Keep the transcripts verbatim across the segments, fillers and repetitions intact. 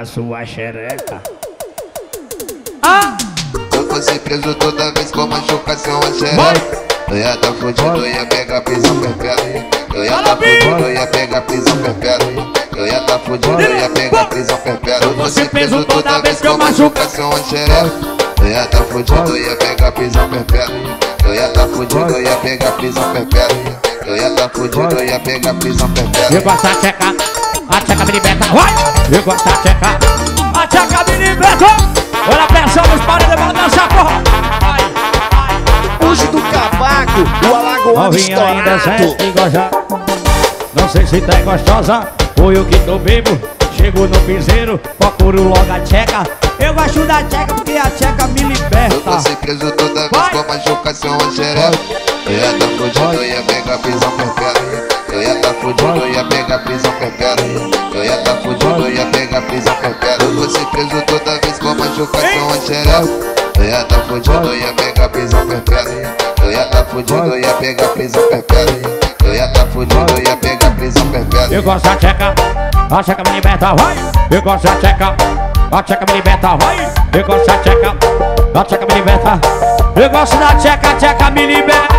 a sua xereca. Ah! Eu fosse preso toda vez com machucação a xereca. Eu ia tá fudido, eu ia pegar prisão perpétua. Eu ia tá fudido, eu ia pegar prisão perpétua. Eu ia tá fudido, eu ia pegar prisão perpétua. Eu fosse preso toda vez com machucação a xereca. Eu ia tá fudido, eu ia pegar prisão perpétua. Eu ia tá fudido, eu ia pegar prisão perpétua. Eu ia tá fudido, eu ia pegar prisão perpétua. Eu gosto da tcheca, a tcheca me liberta. Vai! Eu gosto da tcheca, a tcheca me liberta. Olha a pressão dos paredes, vamos dançar, porra. Hoje do cavaco, o alagoano estourado. Não sei se tá gostosa, foi o que tô bebo. Chego no piseiro, procuro logo a tcheca. Eu gosto da tcheca porque a tcheca me liberta. Eu fosse preso toda vez com machucação a xereca. Eu ia tá fudido, eu ia pegar prisão perpétua. Eu ia tá fudido, eu ia pegar prisão perpétua. Eu ia tá fudido, eu ia pegar prisão perpétua. Eu fosse preso toda vez com machucação a xereca. Eu ia tá fudido, eu ia pegar prisão perpétua. Eu ia tá fudido, eu ia pegar prisão perpétua. Eu ia tá fudido, eu ia pegar prisão perpétua. Eu gosto da tcheca, a tcheca me liberta, vai. Eu gosto da tcheca, a tcheca me liberta, vai. Eu gosto da tcheca, a tcheca me liberta. Eu gosto da tcheca, a tcheca me liberta.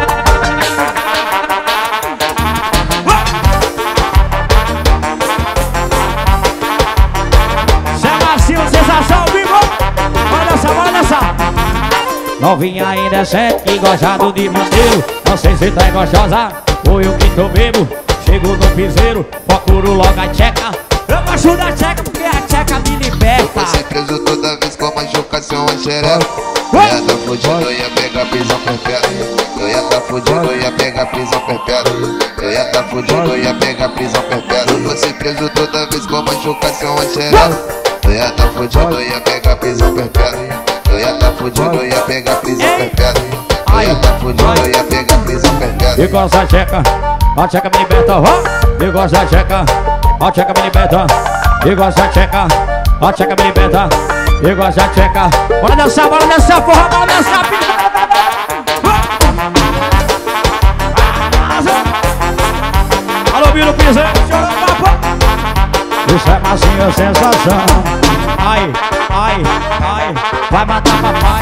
Cê é macio, sensação, vivo. Bora dançar, bora dançar. Novinha ainda é sete que gostado de manteiro. Não sei se tá gostosa, foi o que tô bebo. Chego no piseiro, procuro logo a tcheca. Eu gosto da tcheca porque a tcheca me liberta. Eu fosse preso toda vez com machucação a xereca. Eu ia tá fudido, eu ia pegar prisão perpétua. Eu ia tá fudido, eu ia pegar prisão perpétua. Eu ia tá fudido, eu ia pegar prisão perpétua. Eu fosse preso toda vez com machucação a xereca. Eu ia tá fudido, eu ia pegar prisão perpétua. Eu ia tá fudido, eu ia pegar prisão perpétua. Eu ia tá fudido, eu ia pegar prisão perpétua. Eu gosto da tcheca, a tcheca me liberta, vai. Eu gosto da tcheca, a tcheca me liberta. Eu gosto da tcheca, a tcheca me liberta. Eu gosto da tcheca. Bora dançar, bora dançar, porra, bora dançar, filho. Alô, Biro Piseiro, chorou papo. Isso é massinha, sensação. Ai, ai, ai, vai matar papai.